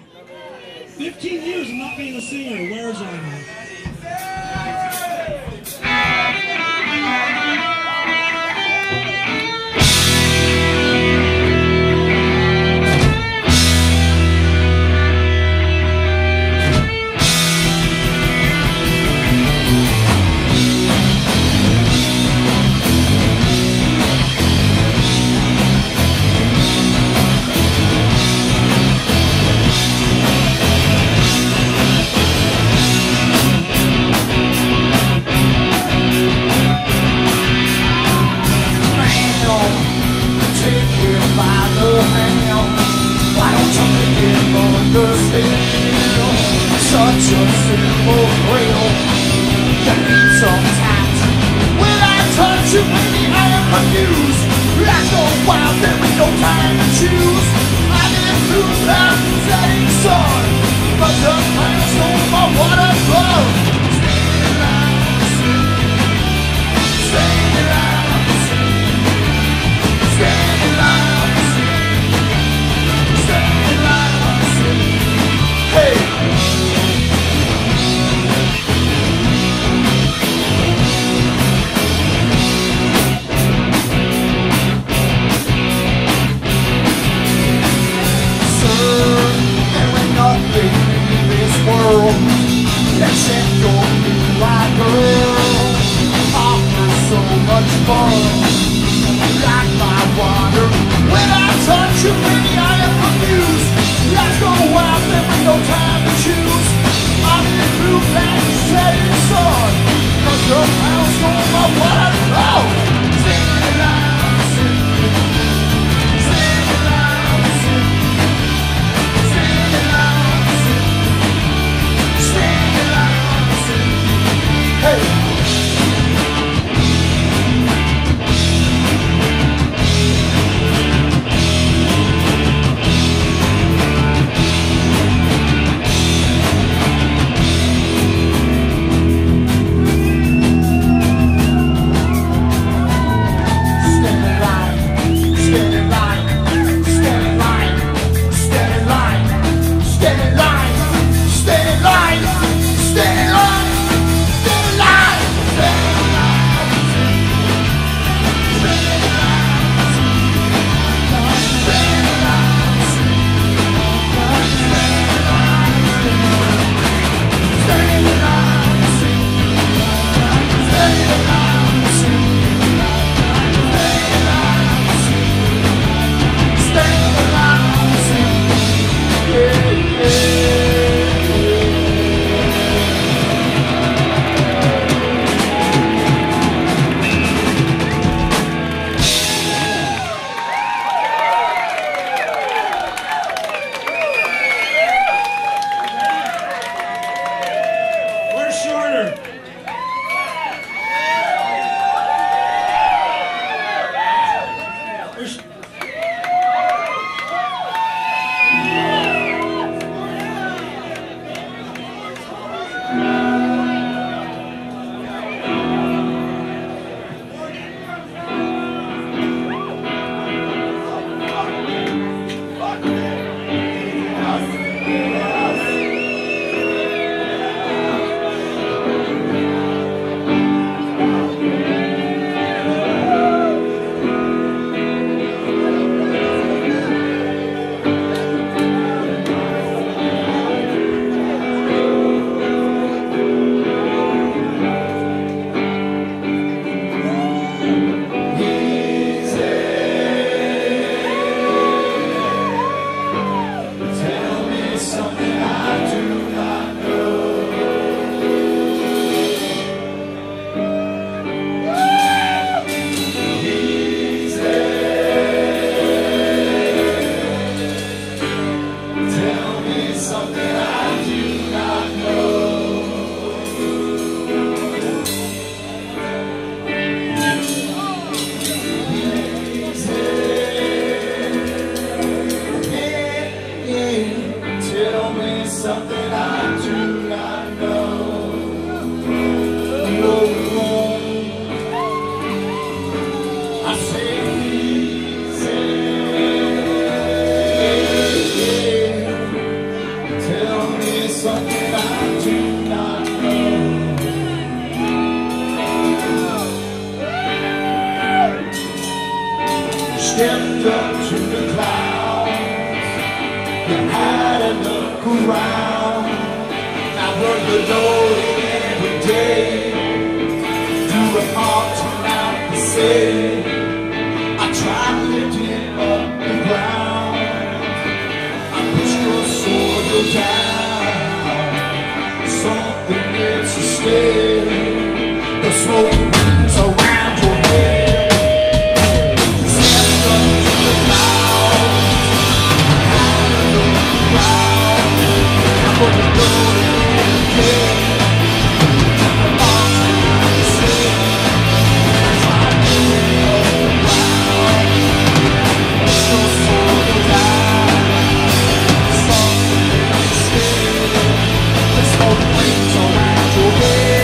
15 years of not being a singer wears on you. Such a simple thrill. That means sometimes when I touch you, baby, I am confused. Life goes wild, there is no time to choose. I live through that setting sun, but the planets know my water flow. Stay alive, stay alive, stay alive, stay alive. Hey. Except your blue eyed girl offers so much fun. Like my water, when I touch you, baby, I am confused. Lights go wild, there ain't no time to choose. I'm in blue black setting sun, 'cause your pounds know my water flow. Sing it loud, sing it loud, sing it loud, sing it loud, sing it loud. Hey! You had to look around. I work the load every day. Do it all turn out the same. I tried lifting up the ground. I pushed your soil down. Something needs to stay. The smoke rings around your head. Stepped up to the clouds. Had to look around. I put the door in the gate. The all turn out the same. I tried lifting up the ground. Pushed your soil down. Something needs to stay. The smoke rings around your head.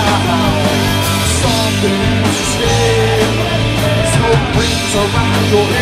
Something to stay. Smoke rings around your head.